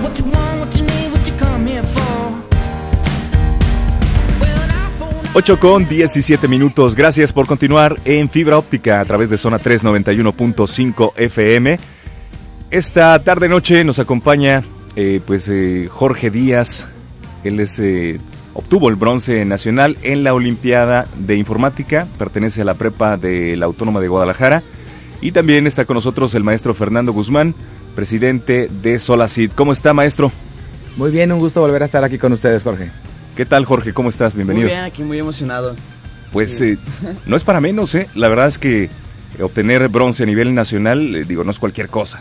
What you want, what you need, what you come here for. 8:17. Gracias por continuar en fibra óptica a través de Zona 391.5 FM. Esta tarde-noche nos acompaña Jorge Díaz. Él obtuvo el bronce nacional en la Olimpiada de Informática, pertenece a la prepa de la Autónoma de Guadalajara. Y también está con nosotros el maestro Fernando Guzmán, presidente de Solacid. ¿Cómo está, maestro? Muy bien, un gusto volver a estar aquí con ustedes, Jorge. ¿Qué tal, Jorge? ¿Cómo estás? Bienvenido. Muy bien, aquí muy emocionado. Pues no es para menos, La verdad es que obtener bronce a nivel nacional, no es cualquier cosa.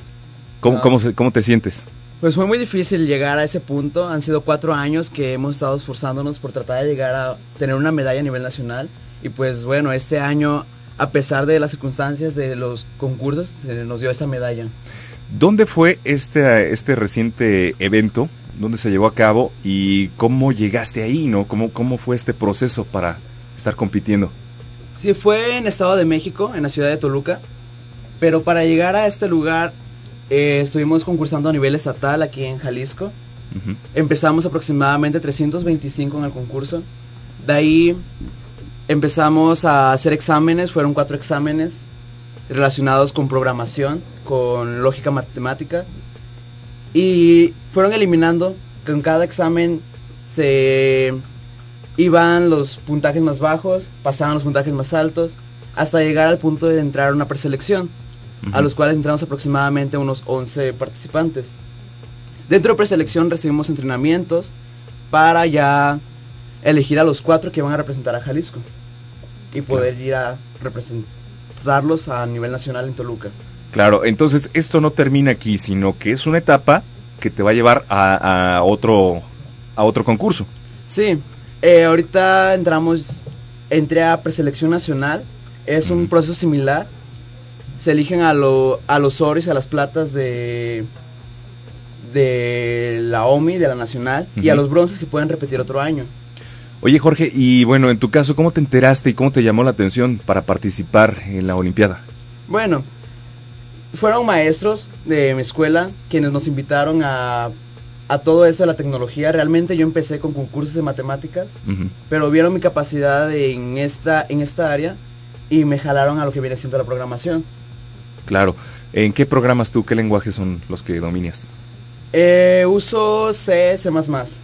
¿Cómo te sientes? Pues fue muy difícil llegar a ese punto. Han sido 4 años que hemos estado esforzándonos por tratar de llegar a tener una medalla a nivel nacional. Y pues bueno, este año, a pesar de las circunstancias de los concursos, se nos dio esta medalla. ¿Dónde fue este reciente evento? ¿Dónde se llevó a cabo y cómo llegaste ahí, no? ¿Cómo fue este proceso para estar compitiendo? Sí, fue en Estado de México, en la ciudad de Toluca, pero para llegar a este lugar estuvimos concursando a nivel estatal aquí en Jalisco. Uh-huh. Empezamos aproximadamente 325 en el concurso. De ahí empezamos a hacer exámenes, fueron 4 exámenes relacionados con programación, con lógica matemática. Y fueron eliminando, con cada examen se iban los puntajes más bajos, pasaban los puntajes más altos, hasta llegar al punto de entrar a una preselección, uh-huh, a los cuales entramos aproximadamente unos 11 participantes. Dentro de preselección recibimos entrenamientos para ya elegir a los 4 que van a representar a Jalisco y poder ir a representarlos a nivel nacional en Toluca. Claro, entonces esto no termina aquí, sino que es una etapa que te va a llevar a otro concurso. Sí, ahorita entré a preselección nacional, es un proceso similar, se eligen a los oros y a las platas de la OMI, de la nacional, y a los bronces que pueden repetir otro año. Oye, Jorge, y bueno, en tu caso, ¿cómo te enteraste y cómo te llamó la atención para participar en la Olimpiada? Bueno, fueron maestros de mi escuela quienes nos invitaron a todo eso de la tecnología. Realmente yo empecé con concursos de matemáticas, uh-huh, pero vieron mi capacidad en esta área y me jalaron a lo que viene siendo la programación. Claro. ¿En qué programas tú, qué lenguajes son los que dominas? Uso C, C++.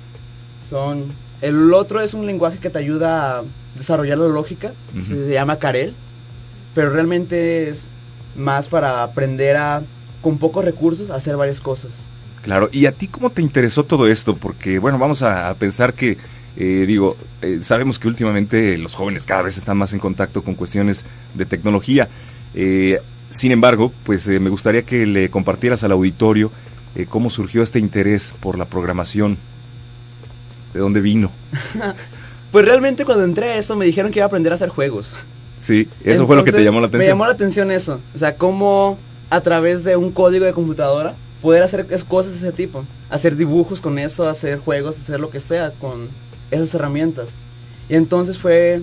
El otro es un lenguaje que te ayuda a desarrollar la lógica, uh-huh, se llama Carel, pero realmente es más para aprender con pocos recursos, a hacer varias cosas. Claro, ¿y a ti cómo te interesó todo esto? Porque, bueno, vamos a pensar que, sabemos que últimamente los jóvenes cada vez están más en contacto con cuestiones de tecnología. Sin embargo, pues me gustaría que le compartieras al auditorio cómo surgió este interés por la programación. ¿De dónde vino? Pues realmente cuando entré a esto me dijeron que iba a aprender a hacer juegos. Sí, eso entonces, fue lo que te llamó la atención. Me llamó la atención eso, o sea, cómo a través de un código de computadora poder hacer cosas de ese tipo, hacer dibujos con eso, hacer juegos, hacer lo que sea con esas herramientas. Y entonces fue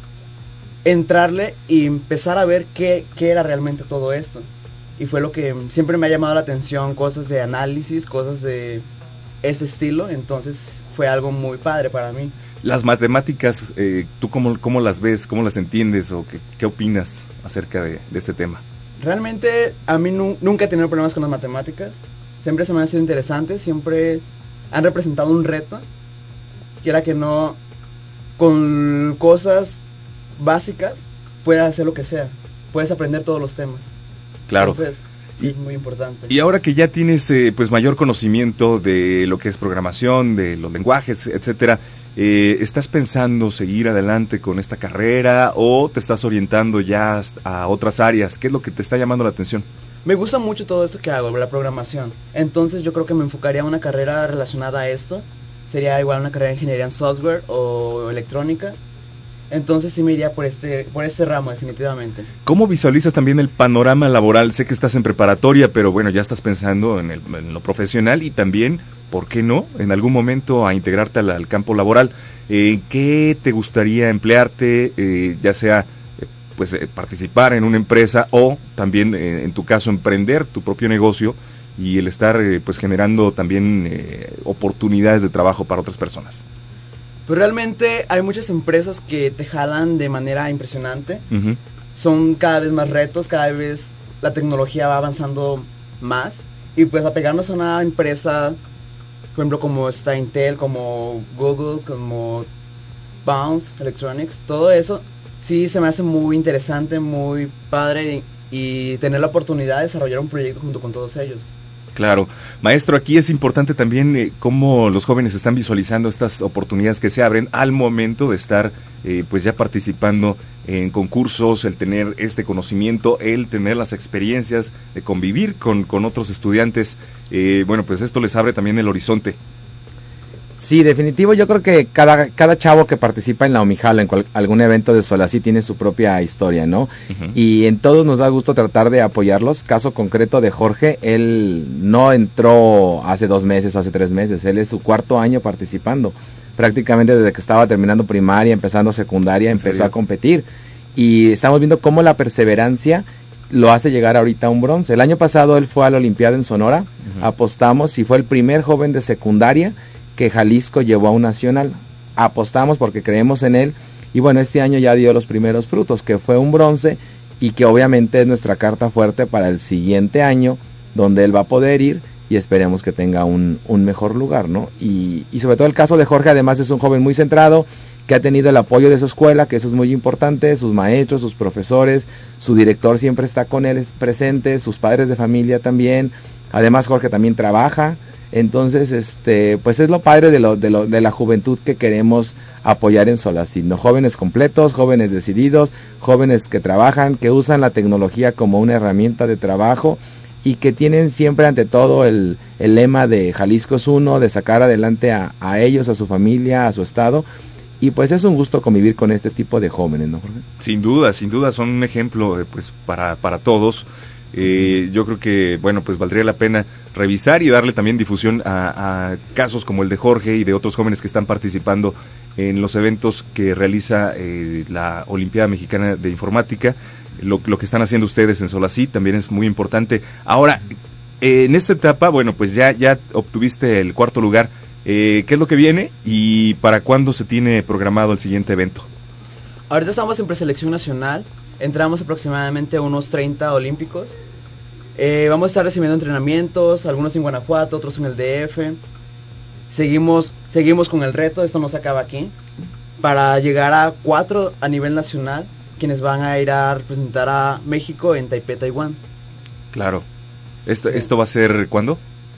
entrarle y empezar a ver qué era realmente todo esto. Y fue lo que siempre me ha llamado la atención, cosas de análisis, cosas de ese estilo, entonces fue algo muy padre para mí. Las matemáticas, ¿tú cómo las ves, cómo las entiendes o qué opinas acerca de este tema? Realmente a mí nunca he tenido problemas con las matemáticas, siempre se me han sido interesantes, siempre han representado un reto, quiera que no, con cosas básicas puedes hacer lo que sea, puedes aprender todos los temas. Claro. Entonces, sí, es muy importante. Y ahora que ya tienes pues mayor conocimiento de lo que es programación, de los lenguajes, etcétera, ¿estás pensando seguir adelante con esta carrera o te estás orientando ya a otras áreas? ¿Qué es lo que te está llamando la atención? Me gusta mucho todo esto que hago, la programación. Entonces yo creo que me enfocaría a una carrera relacionada a esto. Sería igual una carrera de ingeniería en software o electrónica. Entonces sí me iría por este ramo definitivamente. ¿Cómo visualizas también el panorama laboral? Sé que estás en preparatoria, pero bueno, ya estás pensando en lo profesional y también, ¿por qué no?, en algún momento a integrarte al campo laboral. ¿Qué te gustaría emplearte, ya sea participar en una empresa o también, en tu caso, emprender tu propio negocio y el estar pues generando también oportunidades de trabajo para otras personas. Pues realmente hay muchas empresas que te jalan de manera impresionante. Uh-huh. Son cada vez más retos, cada vez la tecnología va avanzando más. Y pues apegarnos a una empresa, por ejemplo, como está Intel, como Google, como Bounce Electronics, todo eso, sí se me hace muy interesante, muy padre y tener la oportunidad de desarrollar un proyecto junto con todos ellos. Claro. Maestro, aquí es importante también cómo los jóvenes están visualizando estas oportunidades que se abren al momento de estar pues ya participando en concursos, el tener este conocimiento, el tener las experiencias de convivir con otros estudiantes. Bueno, pues esto les abre también el horizonte. Sí, definitivo, yo creo que cada chavo que participa en la Omijala, en algún evento de Solasí, tiene su propia historia, ¿no? Uh-huh. Y en todos nos da gusto tratar de apoyarlos. Caso concreto de Jorge, él no entró hace 2 meses, hace 3 meses, él es su 4º año participando. Prácticamente desde que estaba terminando primaria, empezando secundaria, empezó a competir. Y estamos viendo cómo la perseverancia lo hace llegar ahorita a un bronce. El año pasado él fue a la Olimpiada en Sonora, uh-huh. Apostamos y fue el primer joven de secundaria que Jalisco llevó a un nacional. Apostamos porque creemos en él y bueno, este año ya dio los primeros frutos, que fue un bronce y que obviamente es nuestra carta fuerte para el siguiente año, donde él va a poder ir y esperemos que tenga un mejor lugar, ¿no? Y sobre todo el caso de Jorge, además es un joven muy centrado, que ha tenido el apoyo de su escuela, que eso es muy importante, sus maestros, sus profesores, su director siempre está con él presente, sus padres de familia también. Además Jorge también trabaja. Entonces, pues es lo padre de la juventud que queremos apoyar en Solasí, ¿no? Jóvenes completos, jóvenes decididos, jóvenes que trabajan, que usan la tecnología como una herramienta de trabajo y que tienen siempre ante todo el lema de Jalisco es uno, de sacar adelante a ellos, a su familia, a su estado. Y pues es un gusto convivir con este tipo de jóvenes, ¿no, Jorge? Sin duda, son un ejemplo pues para todos. Yo creo que, bueno, pues valdría la pena revisar y darle también difusión a casos como el de Jorge y de otros jóvenes que están participando en los eventos que realiza la Olimpiada Mexicana de Informática. Lo que están haciendo ustedes en Solasí también es muy importante. Ahora, en esta etapa, bueno, pues ya obtuviste el 4º lugar. ¿Qué es lo que viene y para cuándo se tiene programado el siguiente evento? Ahorita estamos en preselección nacional. Entramos aproximadamente a unos 30 olímpicos. Vamos a estar recibiendo entrenamientos, algunos en Guanajuato, otros en el DF. Seguimos con el reto, esto no se acaba aquí. Para llegar a 4 a nivel nacional, quienes van a ir a representar a México en Taipei, Taiwán. Claro. ¿Esto va a ser cuándo?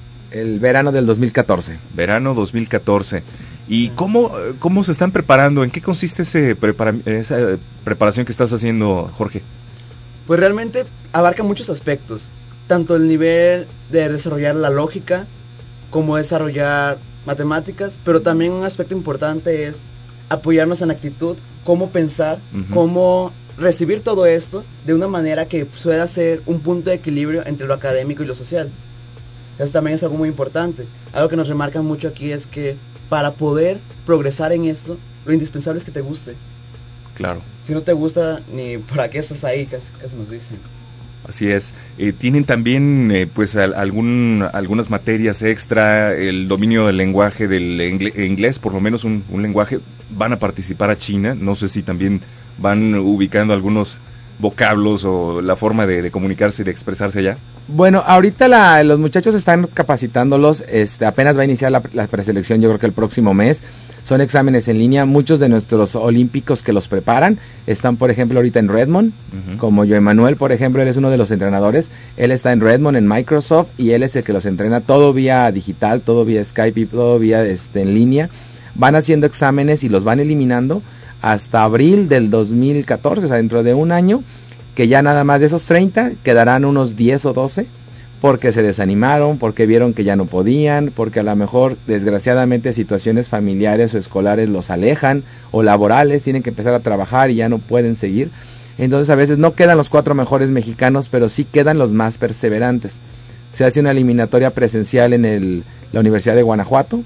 El verano del 2014. Verano 2014. ¿Y cómo se están preparando? ¿En qué consiste esa preparación que estás haciendo, Jorge? Pues realmente abarca muchos aspectos. Tanto el nivel de desarrollar la lógica, como desarrollar matemáticas, pero también un aspecto importante es apoyarnos en actitud, cómo pensar, uh-huh. Cómo recibir todo esto de una manera que pueda ser un punto de equilibrio entre lo académico y lo social. Eso también es algo muy importante. Algo que nos remarca mucho aquí es que para poder progresar en esto, lo indispensable es que te guste. Claro. Si no te gusta, ni para qué estás ahí, casi nos dicen. Así es. ¿Tienen también pues algunas materias extra, el dominio del lenguaje del inglés, por lo menos un lenguaje? ¿Van a participar a China? No sé si también van ubicando algunos vocablos o la forma de comunicarse y de expresarse allá. Bueno, ahorita los muchachos están capacitándolos, apenas va a iniciar la preselección, yo creo que el próximo mes. Son exámenes en línea, muchos de nuestros olímpicos que los preparan están, por ejemplo, ahorita en Redmond, uh-huh. Como Joe Manuel, por ejemplo, él es uno de los entrenadores, él está en Redmond, en Microsoft, y él es el que los entrena todo vía digital, todo vía Skype y todo vía en línea. Van haciendo exámenes y los van eliminando hasta abril del 2014, o sea, dentro de un año, que ya nada más de esos 30 quedarán unos 10 o 12, porque se desanimaron, porque vieron que ya no podían, porque a lo mejor desgraciadamente situaciones familiares o escolares los alejan, o laborales, tienen que empezar a trabajar y ya no pueden seguir. Entonces a veces no quedan los 4 mejores mexicanos, pero sí quedan los más perseverantes. Se hace una eliminatoria presencial en la Universidad de Guanajuato,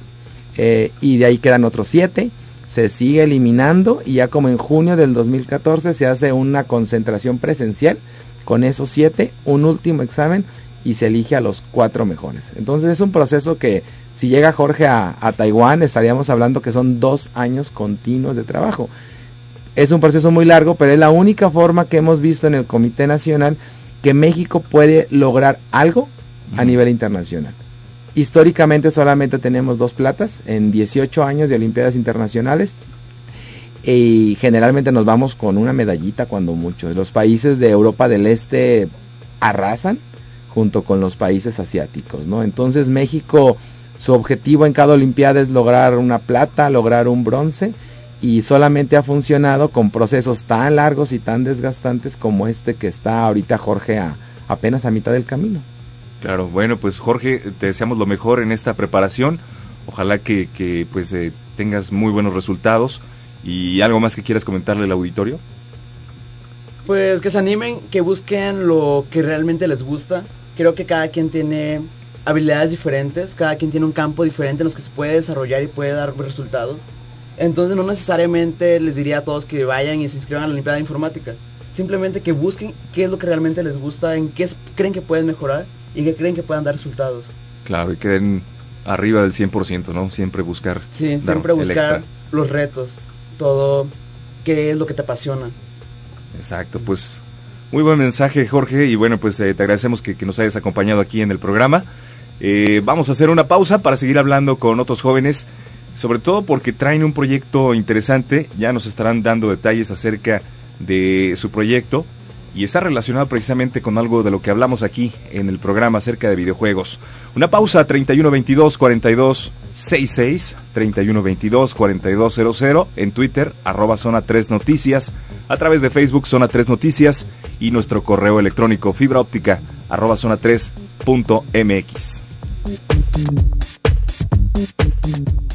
y de ahí quedan otros 7, se sigue eliminando, y ya como en junio del 2014 se hace una concentración presencial con esos 7, un último examen, y se elige a los 4 mejores. Entonces es un proceso que si llega Jorge a Taiwán, estaríamos hablando que son 2 años continuos de trabajo. Es un proceso muy largo, pero es la única forma que hemos visto en el Comité Nacional que México puede lograr algo a nivel internacional. Históricamente solamente tenemos 2 platas en 18 años de Olimpiadas Internacionales y generalmente nos vamos con una medallita cuando mucho. Los países de Europa del Este arrasan junto con los países asiáticos, ¿no? Entonces México, su objetivo en cada Olimpiada es lograr una plata, lograr un bronce, y solamente ha funcionado con procesos tan largos y tan desgastantes como este que está ahorita Jorge apenas a mitad del camino. Claro, bueno, pues Jorge, te deseamos lo mejor en esta preparación. Ojalá que pues tengas muy buenos resultados. ¿Y algo más que quieras comentarle al auditorio? Pues que se animen, que busquen lo que realmente les gusta. Creo que cada quien tiene habilidades diferentes, cada quien tiene un campo diferente en los que se puede desarrollar y puede dar resultados. Entonces no necesariamente les diría a todos que vayan y se inscriban a la Olimpiada de Informática. Simplemente que busquen qué es lo que realmente les gusta, en qué creen que pueden mejorar y qué creen que puedan dar resultados. Claro, y queden arriba del 100%, ¿no? Siempre buscar. Sí, siempre buscar los retos, todo, qué es lo que te apasiona. Exacto, pues muy buen mensaje, Jorge, y bueno, pues te agradecemos que nos hayas acompañado aquí en el programa. Vamos a hacer una pausa para seguir hablando con otros jóvenes, sobre todo porque traen un proyecto interesante. Ya nos estarán dando detalles acerca de su proyecto y está relacionado precisamente con algo de lo que hablamos aquí en el programa acerca de videojuegos. Una pausa, 3122-4266, 3122-4200, en Twitter, @Zona 3 Noticias, a través de Facebook, Zona 3 Noticias, y nuestro correo electrónico fibraóptica, @zona3.mx.